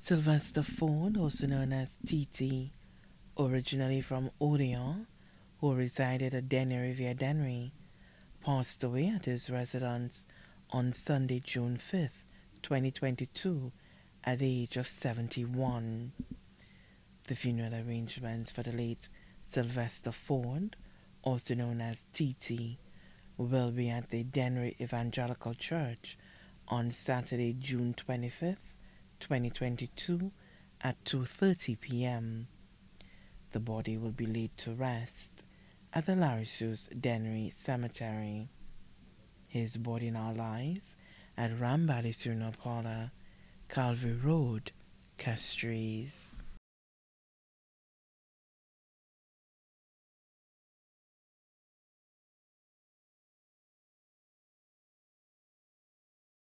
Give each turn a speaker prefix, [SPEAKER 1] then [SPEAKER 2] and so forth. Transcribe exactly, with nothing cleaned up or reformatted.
[SPEAKER 1] Sylvester Ford, also known as T T, originally from Odeon, who resided at Denny Riviere Dennery, passed away at his residence on Sunday, June fifth, twenty twenty-two, at the age of seventy-one. The funeral arrangements for the late Sylvester Ford, also known as T T, will be at the Dennery Evangelical Church on Saturday, June twenty-fifth, twenty twenty-two, at two thirty p m The body will be laid to rest at the Larissus Dennery Cemetery. His body now lies at Rambali Funeral Parlor, Calvary Road, Castries.